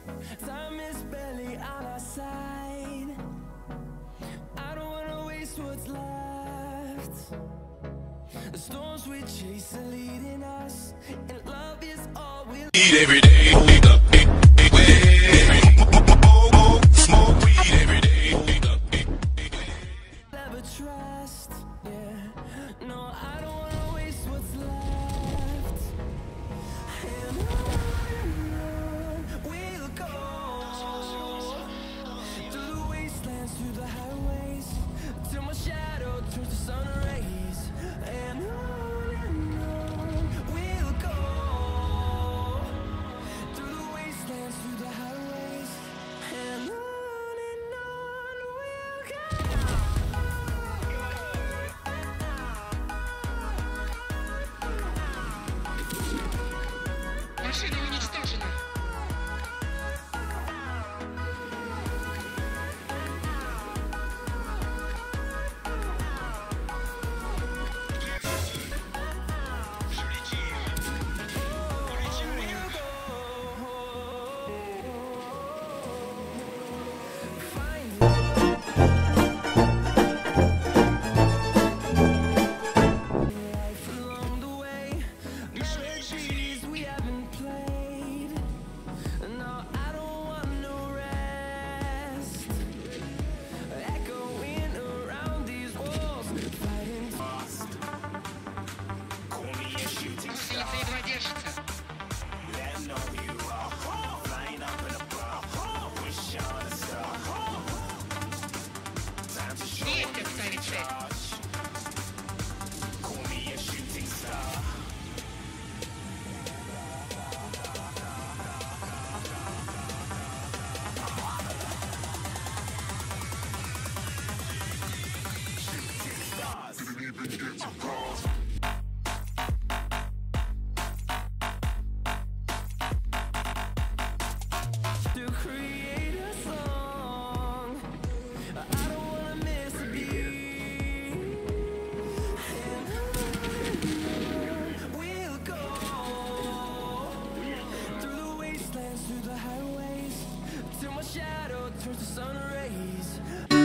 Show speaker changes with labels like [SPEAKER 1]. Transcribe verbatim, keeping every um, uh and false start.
[SPEAKER 1] Time is barely on our side. I don't wanna waste what's left. The storms we chase are leading us, and love is all we
[SPEAKER 2] Eat every day. Wake up, wake, wake, smoke weed every day. Wake up,
[SPEAKER 1] never trust. Yeah, no, I don't wanna waste what's left. And on we'll go through the wastelands, through the highways, till my shadow turns to sun rays. And on and on we'll go through the wastelands, through the highways, and on and on we'll go.
[SPEAKER 3] Машина уничтожена.
[SPEAKER 1] Along the way, melodies we haven't played. No, I don't want no rest. Echoing around these walls, fighting fast.
[SPEAKER 2] call me a shooting star.
[SPEAKER 3] Гусеница едва держится.
[SPEAKER 2] Let 'em know you are flying up in a bar. Wish on a star. Time to show
[SPEAKER 3] Есть как ставить цель.
[SPEAKER 2] charge. Call me a shooting star.
[SPEAKER 1] To create a song, I don't wanna miss a beat. And on we'll go through the wastelands, through the highways, till my shadow turns to sun rays.